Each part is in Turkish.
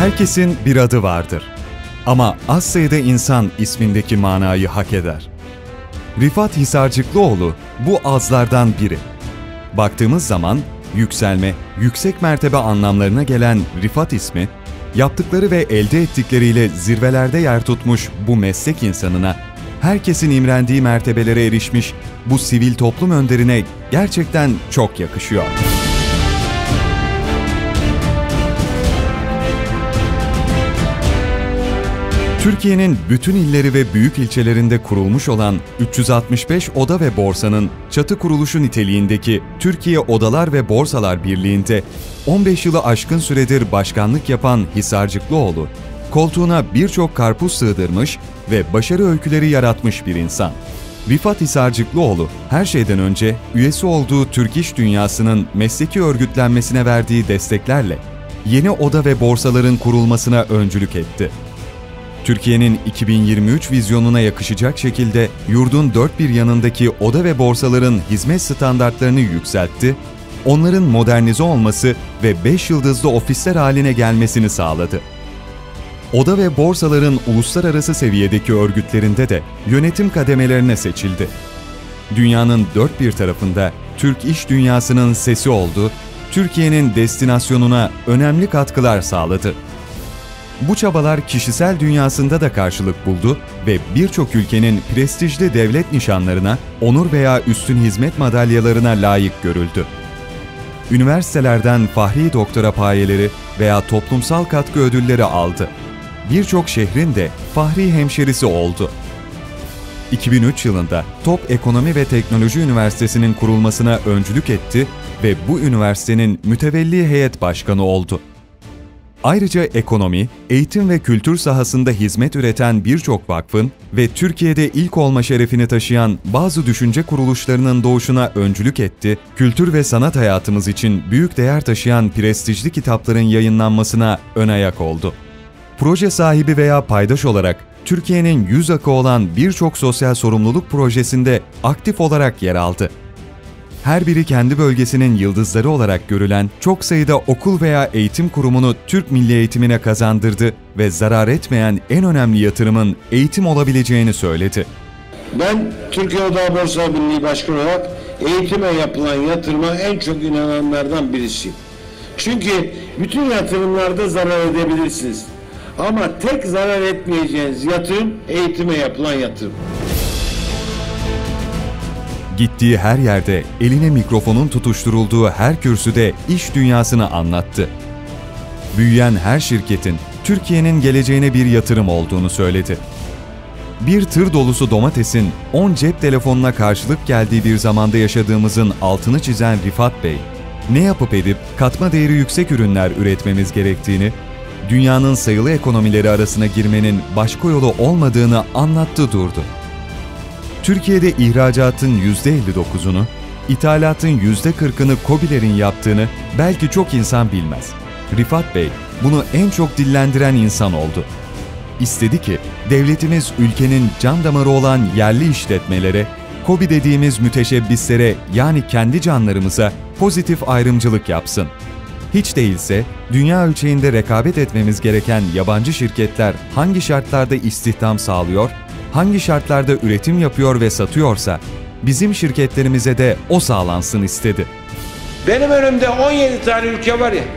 Herkesin bir adı vardır. Ama az sayıda insan ismindeki manayı hak eder. Rifat Hisarcıklıoğlu bu azlardan biri. Baktığımız zaman yükselme, yüksek mertebe anlamlarına gelen Rifat ismi, yaptıkları ve elde ettikleriyle zirvelerde yer tutmuş bu meslek insanına, herkesin imrendiği mertebelere erişmiş bu sivil toplum önderine gerçekten çok yakışıyor. Türkiye'nin bütün illeri ve büyük ilçelerinde kurulmuş olan 365 oda ve borsanın çatı kuruluşu niteliğindeki Türkiye Odalar ve Borsalar Birliği'nde 15 yılı aşkın süredir başkanlık yapan Hisarcıklıoğlu, koltuğuna birçok karpuz sığdırmış ve başarı öyküleri yaratmış bir insan. Rifat Hisarcıklıoğlu, her şeyden önce üyesi olduğu Türk İş Dünyası'nın mesleki örgütlenmesine verdiği desteklerle yeni oda ve borsaların kurulmasına öncülük etti. Türkiye'nin 2023 vizyonuna yakışacak şekilde yurdun dört bir yanındaki oda ve borsaların hizmet standartlarını yükseltti, onların modernize olması ve 5 yıldızlı ofisler haline gelmesini sağladı. Oda ve borsaların uluslararası seviyedeki örgütlerinde de yönetim kademelerine seçildi. Dünyanın dört bir tarafında Türk iş dünyasının sesi oldu, Türkiye'nin destinasyonuna önemli katkılar sağladı. Bu çabalar kişisel dünyasında da karşılık buldu ve birçok ülkenin prestijli devlet nişanlarına, onur veya üstün hizmet madalyalarına layık görüldü. Üniversitelerden fahri doktora payeleri veya toplumsal katkı ödülleri aldı. Birçok şehrin de fahri hemşerisi oldu. 2003 yılında Top Ekonomi ve Teknoloji Üniversitesi'nin kurulmasına öncülük etti ve bu üniversitenin mütevelli heyet başkanı oldu. Ayrıca ekonomi, eğitim ve kültür sahasında hizmet üreten birçok vakfın ve Türkiye'de ilk olma şerefini taşıyan bazı düşünce kuruluşlarının doğuşuna öncülük etti, kültür ve sanat hayatımız için büyük değer taşıyan prestijli kitapların yayınlanmasına ön ayak oldu. Proje sahibi veya paydaş olarak Türkiye'nin yüz akı olan birçok sosyal sorumluluk projesinde aktif olarak yer aldı. Her biri kendi bölgesinin yıldızları olarak görülen çok sayıda okul veya eğitim kurumunu Türk milli eğitimine kazandırdı ve zarar etmeyen en önemli yatırımın eğitim olabileceğini söyledi. Ben Türkiye Oda Borsa Birliği Başkanı olarak eğitime yapılan yatırıma en çok inananlardan birisiyim. Çünkü bütün yatırımlarda zarar edebilirsiniz. Ama tek zarar etmeyeceğiniz yatırım eğitime yapılan yatırım. Gittiği her yerde eline mikrofonun tutuşturulduğu her kürsüde iş dünyasını anlattı. Büyüyen her şirketin Türkiye'nin geleceğine bir yatırım olduğunu söyledi. Bir tır dolusu domatesin 10 cep telefonuna karşılık geldiği bir zamanda yaşadığımızın altını çizen Rifat Bey, ne yapıp edip katma değeri yüksek ürünler üretmemiz gerektiğini, dünyanın sayılı ekonomileri arasına girmenin başka yolu olmadığını anlattı durdu. Türkiye'de ihracatın %59'unu, ithalatın %40'ını KOBİ'lerin yaptığını belki çok insan bilmez. Rifat Bey bunu en çok dillendiren insan oldu. İstedi ki devletimiz ülkenin can damarı olan yerli işletmelere, KOBİ dediğimiz müteşebbislere yani kendi canlarımıza pozitif ayrımcılık yapsın. Hiç değilse dünya ölçeğinde rekabet etmemiz gereken yabancı şirketler hangi şartlarda istihdam sağlıyor, hangi şartlarda üretim yapıyor ve satıyorsa bizim şirketlerimize de o sağlansın istedi. Benim önümde 17 tane ülke var ya,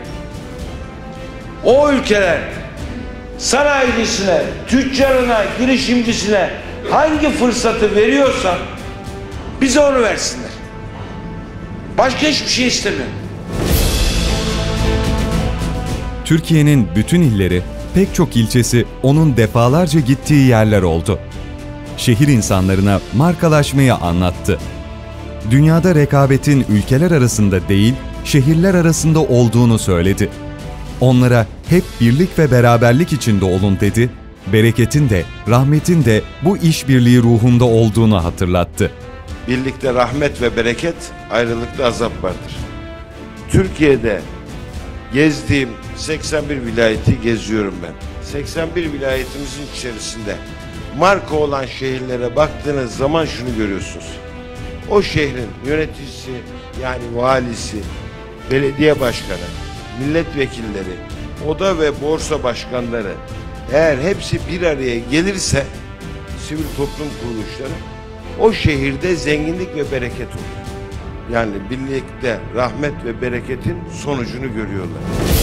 o ülkeler sanayicisine, tüccarına, girişimcisine hangi fırsatı veriyorsa bize onu versinler. Başka hiçbir şey istemiyorum. Türkiye'nin bütün illeri, pek çok ilçesi onun defalarca gittiği yerler oldu. Şehir insanlarına markalaşmayı anlattı. Dünyada rekabetin ülkeler arasında değil, şehirler arasında olduğunu söyledi. Onlara hep birlik ve beraberlik içinde olun dedi, bereketin de, rahmetin de bu işbirliği ruhunda olduğunu hatırlattı. Birlikte rahmet ve bereket, ayrılıkta azap vardır. Türkiye'de gezdiğim 81 vilayeti geziyorum ben. 81 vilayetimizin içerisinde marka olan şehirlere baktığınız zaman şunu görüyorsunuz. O şehrin yöneticisi yani valisi, belediye başkanı, milletvekilleri, oda ve borsa başkanları eğer hepsi bir araya gelirse sivil toplum kuruluşları o şehirde zenginlik ve bereket olur. Yani birlikte rahmet ve bereketin sonucunu görüyorlar.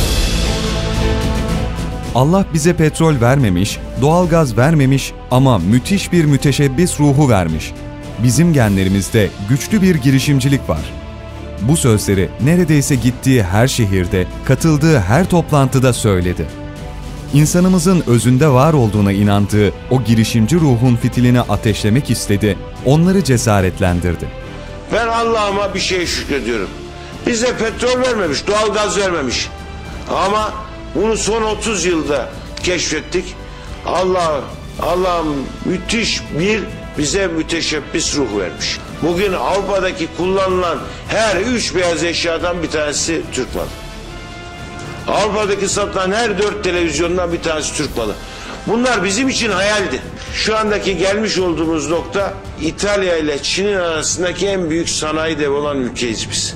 Allah bize petrol vermemiş, doğalgaz vermemiş ama müthiş bir müteşebbis ruhu vermiş. Bizim genlerimizde güçlü bir girişimcilik var. Bu sözleri neredeyse gittiği her şehirde, katıldığı her toplantıda söyledi. İnsanımızın özünde var olduğuna inandığı o girişimci ruhun fitilini ateşlemek istedi, onları cesaretlendirdi. Ben Allah'ıma bir şey şükrediyorum. Bize petrol vermemiş, doğalgaz vermemiş. Ama bunu son 30 yılda keşfettik. Allah'ım müthiş bize müteşebbis ruh vermiş. Bugün Avrupa'daki kullanılan her 3 beyaz eşyadan bir tanesi Türk malı. Avrupa'daki satılan her 4 televizyondan bir tanesi Türk malı. Bunlar bizim için hayaldi. Şu andaki gelmiş olduğumuz nokta İtalya ile Çin'in arasındaki en büyük sanayi devi olan ülkeyiz biz.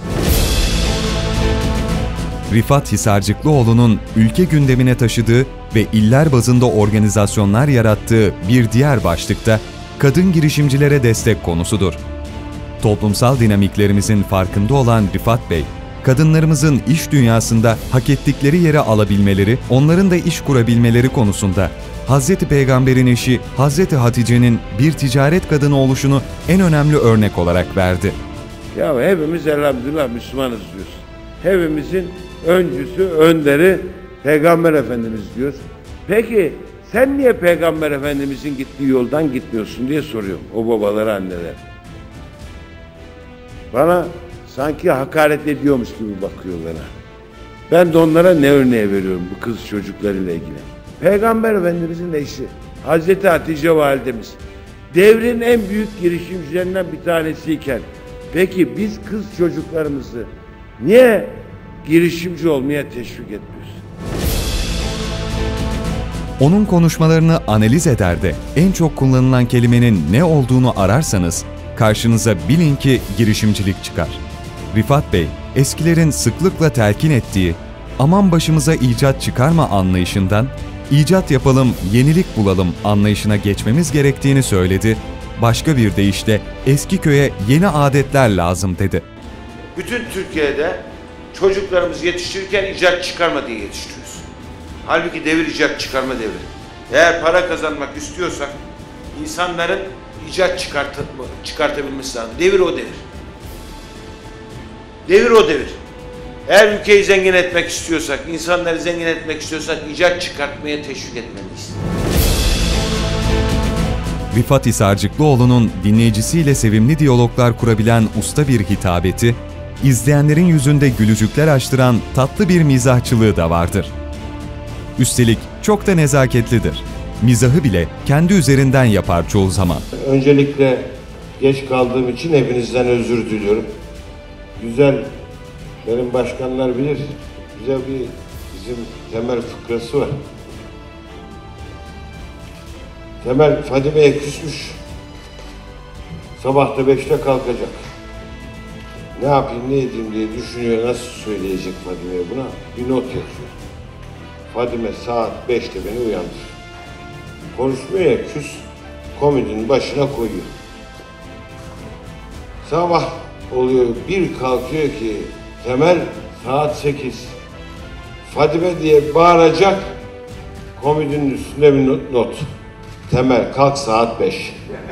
Rifat Hisarcıklıoğlu'nun ülke gündemine taşıdığı ve iller bazında organizasyonlar yarattığı bir diğer başlıkta kadın girişimcilere destek konusudur. Toplumsal dinamiklerimizin farkında olan Rifat Bey, kadınlarımızın iş dünyasında hak ettikleri yere alabilmeleri, onların da iş kurabilmeleri konusunda Hazreti Peygamber'in eşi Hazreti Hatice'nin bir ticaret kadını oluşunu en önemli örnek olarak verdi. Ya hepimiz elhamdülillah Müslümanız diyoruz. Hepimizin öncüsü, önderi Peygamber Efendimiz diyoruz. Peki sen niye Peygamber Efendimizin gittiği yoldan gitmiyorsun diye soruyorum o babalara, anneler. Bana sanki hakaret ediyormuş gibi bakıyorlar. Ben de onlara ne örneği veriyorum bu kız çocuklarıyla ilgili. Peygamber Efendimizin eşi Hazreti Hatice validemiz devrin en büyük girişimcilerinden bir tanesiyken peki biz kız çocuklarımızı niye girişimci olmaya teşvik etmiyoruz? Onun konuşmalarını analiz eder de en çok kullanılan kelimenin ne olduğunu ararsanız karşınıza bilin ki girişimcilik çıkar. Rifat Bey, eskilerin sıklıkla telkin ettiği aman başımıza icat çıkarma anlayışından icat yapalım, yenilik bulalım anlayışına geçmemiz gerektiğini söyledi. Başka bir deyişle eski köye yeni adetler lazım dedi. Bütün Türkiye'de çocuklarımız yetiştirirken icat çıkarma diye yetiştiriyoruz. Halbuki devir icat çıkarma devri. Eğer para kazanmak istiyorsak insanların icat çıkartabilmesi lazım. Devir o devir. Devir o devir. Eğer ülkeyi zengin etmek istiyorsak, insanları zengin etmek istiyorsak icat çıkartmaya teşvik etmeliyiz. Rifat Hisarcıklıoğlu'nun dinleyicisiyle sevimli diyaloglar kurabilen usta bir hitabeti, izleyenlerin yüzünde gülücükler açtıran tatlı bir mizahçılığı da vardır. Üstelik çok da nezaketlidir. Mizahı bile kendi üzerinden yapar çoğu zaman. Öncelikle geç kaldığım için hepinizden özür diliyorum. Güzel, benim başkanlar bilir, güzel bir bizim Temel fıkrası var. Temel Fadime'ye küsmüş. Sabah da 5'te kalkacak. Ne yapayım, ne edeyim diye düşünüyor, nasıl söyleyecek Fadime'ye buna? Bir not yazıyor. Fadime saat 5'te beni uyandır. Konuşmuyor ya, küs, komodinin başına koyuyor. Sabah oluyor, bir kalkıyor ki Temel saat 8. Fadime diye bağıracak, komodinin üstünde bir not. Temel kalk saat 5.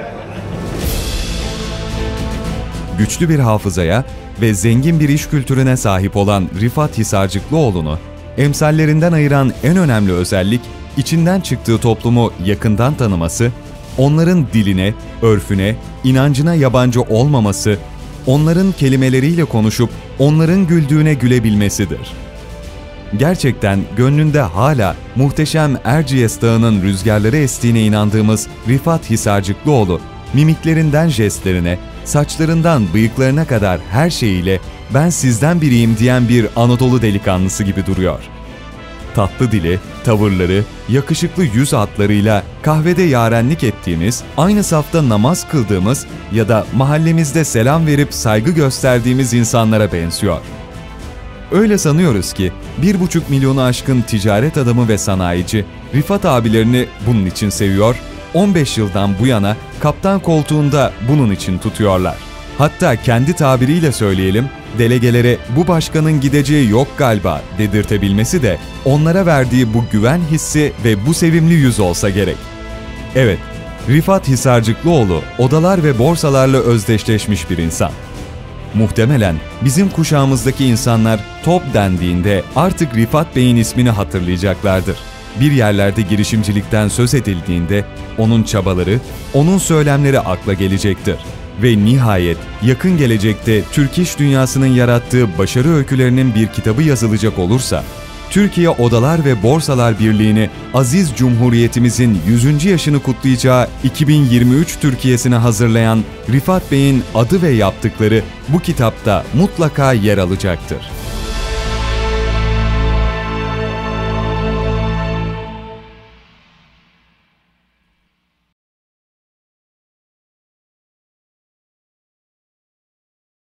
Güçlü bir hafızaya ve zengin bir iş kültürüne sahip olan Rifat Hisarcıklıoğlu'nu emsallerinden ayıran en önemli özellik, içinden çıktığı toplumu yakından tanıması, onların diline, örfüne, inancına yabancı olmaması, onların kelimeleriyle konuşup onların güldüğüne gülebilmesidir. Gerçekten gönlünde hala muhteşem Erciyes Dağı'nın rüzgarları estiğine inandığımız Rifat Hisarcıklıoğlu, mimiklerinden jestlerine, saçlarından bıyıklarına kadar her şeyiyle "ben sizden biriyim" diyen bir Anadolu delikanlısı gibi duruyor. Tatlı dili, tavırları, yakışıklı yüz hatlarıyla kahvede yarenlik ettiğimiz, aynı safta namaz kıldığımız ya da mahallemizde selam verip saygı gösterdiğimiz insanlara benziyor. Öyle sanıyoruz ki 1,5 milyonu aşkın ticaret adamı ve sanayici Rifat abilerini bunun için seviyor, 15 yıldan bu yana kaptan koltuğunda bunun için tutuyorlar. Hatta kendi tabiriyle söyleyelim, delegelere bu başkanın gideceği yok galiba dedirtebilmesi de onlara verdiği bu güven hissi ve bu sevimli yüz olsa gerek. Evet, Rifat Hisarcıklıoğlu odalar ve borsalarla özdeşleşmiş bir insan. Muhtemelen bizim kuşağımızdaki insanlar top dendiğinde artık Rifat Bey'in ismini hatırlayacaklardır. Bir yerlerde girişimcilikten söz edildiğinde onun çabaları, onun söylemleri akla gelecektir. Ve nihayet yakın gelecekte Türk iş dünyasının yarattığı başarı öykülerinin bir kitabı yazılacak olursa, Türkiye Odalar ve Borsalar Birliği'ni aziz Cumhuriyetimizin 100. yaşını kutlayacağı 2023 Türkiye'sine hazırlayan Rifat Bey'in adı ve yaptıkları bu kitapta mutlaka yer alacaktır.